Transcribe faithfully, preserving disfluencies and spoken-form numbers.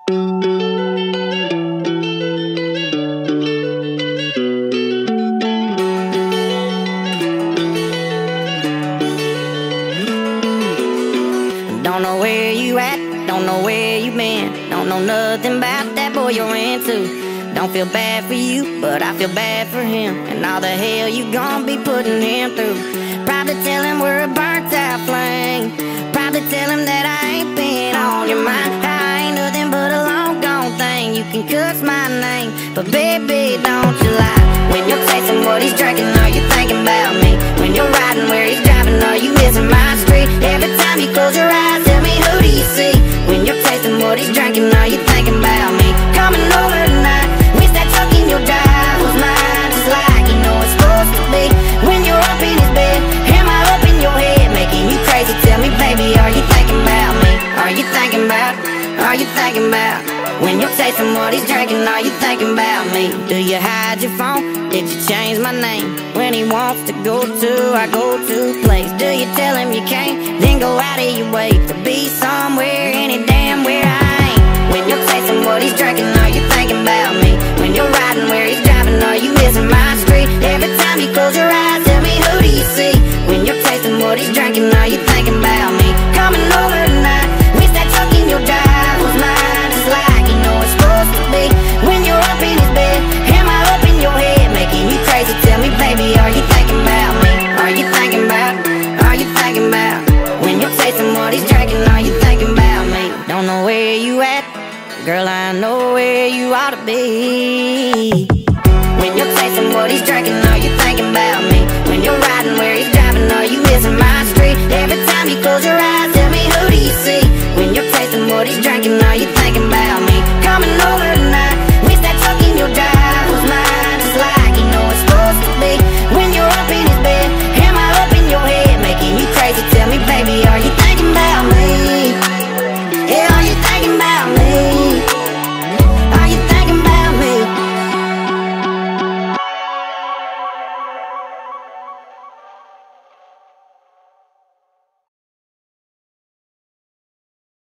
Don't know where you at, don't know where you been, don't know nothing about that boy you're into. Don't feel bad for you, but I feel bad for him, and all the hell you gon' be putting him through. Probably tell him we're a burnt out flame, probably tell him that I ain't been on your mind. I ain't nothing but a long gone thing. You can cuss my name, but baby, don't you lie. When you're tasting what he's drinking, are you thinking about me? When you're riding where he's driving, are you missing my street? Every time you close your eyes, tell me, who do you see? When you're tasting what he's drinking, are you thinking about me? Coming over tonight, wish that truck in your drive was mine, just like you know it's supposed to be. When you're up in his bed, am I up in your head, making you crazy? Tell me, baby, are you thinking about me? Are you thinking about, are you thinking about? When you're tasting what he's drinking, are you thinking about me? Do you hide your phone? Did you change my name? When he wants to go to, I go to place. Do you tell him you can't, then go out of your way to be somewhere, any damn where I ain't? When you're tasting what he's drinking, are you thinking about me? When you're riding where he's driving, are you missing my street? Every time you close your eyes, tell me, who do you see? When you're tasting what he's drinking, are you thinking about me? Coming over tonight, wish that truck in your drive was mine, just like you know it's supposed to be. When you're up in his bed, am I up in your head, making you crazy? Tell me, baby, are you thinking about me? Are you thinking about, are you thinking about? When you're tasting what he's drinking, are you thinking about me? Don't know where you at, girl, I know where you ought to be. When you're tasting what he's drinking, are you thinking about me? When you're riding where he's driving, are you missing my street? Every time you close your eyes, tell me, who do you see? When you're tasting what he's drinking, are you thinking